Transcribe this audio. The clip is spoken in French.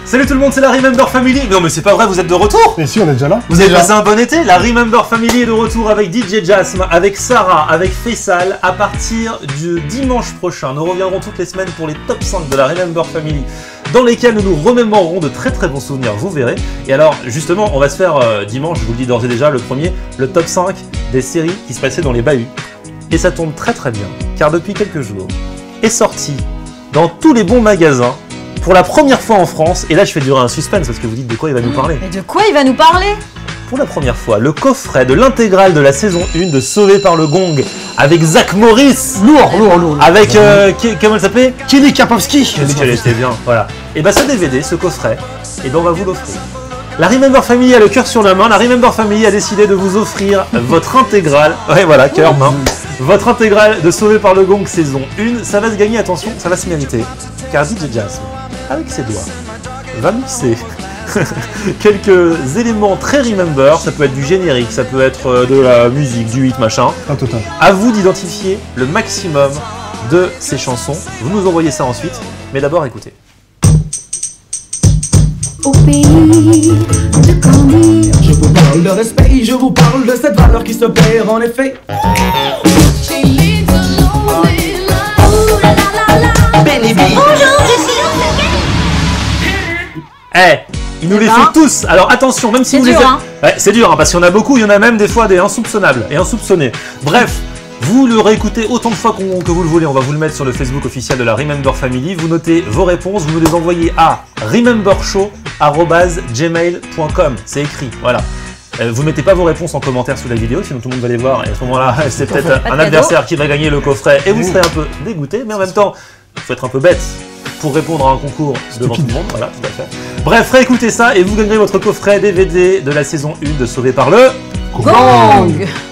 Salut tout le monde, c'est la Remember Family. Non mais c'est pas vrai, vous êtes de retour? Mais si, on est déjà là. Vous avez passé un bon été? La Remember Family est de retour avec DJ Jasm, avec Sarah, avec Faisal. À partir du dimanche prochain, nous reviendrons toutes les semaines pour les top 5 de la Remember Family, dans lesquels nous nous remémorerons de très très bons souvenirs, vous verrez. Et alors justement, on va se faire dimanche, je vous le dis d'ores et déjà, le premier, le top 5 des séries qui se passaient dans les bahuts. Et ça tombe très très bien, car depuis quelques jours, est sorti dans tous les bons magasins, pour la première fois en France, et là je fais durer un suspense parce que vous dites de quoi il va nous parler. Mais de quoi il va nous parler? Pour la première fois, le coffret de l'intégrale de la saison 1 de Sauvé par le Gong, avec Zach Morris. Lourd. Avec, comment elle s'appelait? Kelly Kapowski. Qu'est-ce qu'elle était bien, voilà. Et bah ce DVD, ce coffret, et ben on va vous l'offrir. La Remember Family a le cœur sur la main, la Remember Family a décidé de vous offrir votre intégrale, ouais voilà, cœur, main, votre intégrale de Sauvé par le Gong saison 1, ça va se gagner, attention, ça va se mériter, car DJ Jasm, avec ses doigts, va mixer quelques éléments très Remember, ça peut être du générique, ça peut être de la musique, du hit, machin, Total. à vous d'identifier le maximum de ces chansons, vous nous envoyez ça ensuite, mais d'abord écoutez. Au pays de Candy. Je vous parle de respect, je vous parle de cette valeur qui se perd en effet. Benny B. Bonjour, je suis Eh, ils nous les font tous. Alors attention, même si C'est vous dur, les hein. Ouais, c'est dur, hein, parce qu'il y en a beaucoup, il y en a même des fois des insoupçonnables et insoupçonnés. Bref, vous le réécoutez autant de fois que vous le voulez. On va vous le mettre sur le Facebook officiel de la Remember Family. Vous notez vos réponses, vous nous les envoyez à remembershow@gmail.com. C'est écrit, voilà. Vous mettez pas vos réponses en commentaire sous la vidéo, sinon tout le monde va les voir. Et à ce moment-là, c'est peut-être un adversaire qui va gagner le coffret et vous serez un peu dégoûté, mais en même temps, il faut être un peu bête pour répondre à un concours devant tout le monde. Voilà, tout à fait. Bref, réécoutez ça et vous gagnerez votre coffret DVD de la saison 1 de Sauvé par le Gong.